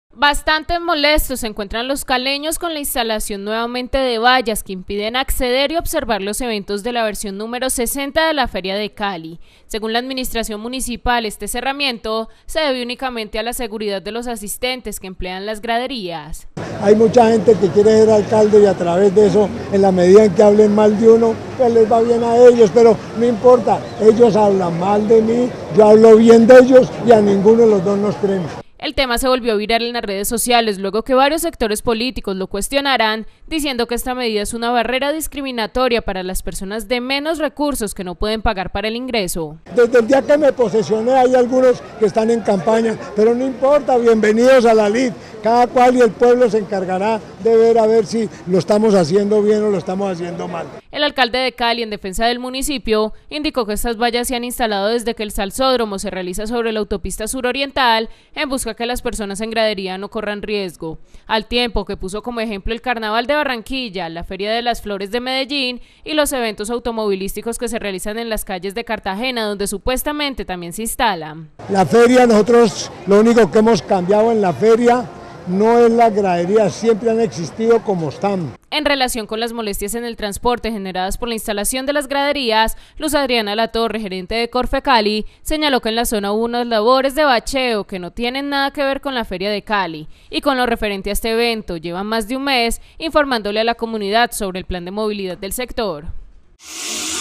Bastante molestos se encuentran los caleños con la instalación nuevamente de vallas que impiden acceder y observar los eventos de la versión número 60 de la Feria de Cali. Según la administración municipal, este cerramiento se debe únicamente a la seguridad de los asistentes que emplean las graderías. Hay mucha gente que quiere ser alcalde y a través de eso, en la medida en que hablen mal de uno, pues les va bien a ellos, pero no importa, ellos hablan mal de mí, yo hablo bien de ellos y a ninguno de los dos nos creen. El tema se volvió viral en las redes sociales luego que varios sectores políticos lo cuestionaran, diciendo que esta medida es una barrera discriminatoria para las personas de menos recursos que no pueden pagar para el ingreso. Desde el día que me posesioné hay algunos que están en campaña, pero no importa, bienvenidos a la lid. Cada cual y el pueblo se encargará de ver a ver si lo estamos haciendo bien o lo estamos haciendo mal. El alcalde de Cali, en defensa del municipio, indicó que estas vallas se han instalado desde que el salsódromo se realiza sobre la autopista suroriental en busca que las personas en gradería no corran riesgo. Al tiempo que puso como ejemplo el Carnaval de Barranquilla, la Feria de las Flores de Medellín y los eventos automovilísticos que se realizan en las calles de Cartagena, donde supuestamente también se instalan. La feria, nosotros lo único que hemos cambiado en la feria no es la gradería, siempre han existido como están. En relación con las molestias en el transporte generadas por la instalación de las graderías, Luz Adriana Latorre, gerente de Corfe Cali, señaló que en la zona hubo unas labores de bacheo que no tienen nada que ver con la Feria de Cali y con lo referente a este evento llevan más de un mes informándole a la comunidad sobre el plan de movilidad del sector.